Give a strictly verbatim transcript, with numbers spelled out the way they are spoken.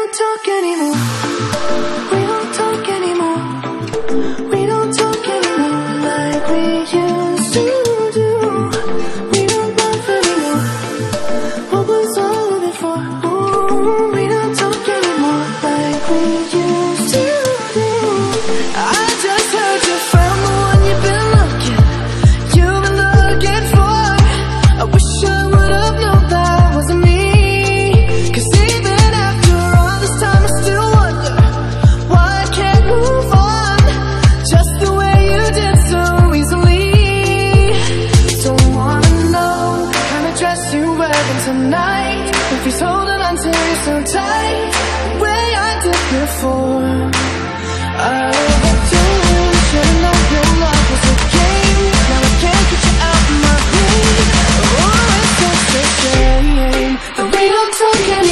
don't talk anymore. We don't talk anymore. We don't talk anymore like we used to do. We don't laugh anymore. What was all of it for? Ooh, we don't talk anymore like we used to do. I just heard you found the one you've been looking, you've been looking for. I wish I would have known that wasn't me. Cause even after all this time I still wonder why I can't move on just the way you did so easily. Don't wanna know the kind of dress you're wearing tonight, if he's holding on to you so tight the way I did before. I overdoing, should've known your love was a game. Now I can't get you out of my brain. Oh, it's such a shame that we don't talk anymore.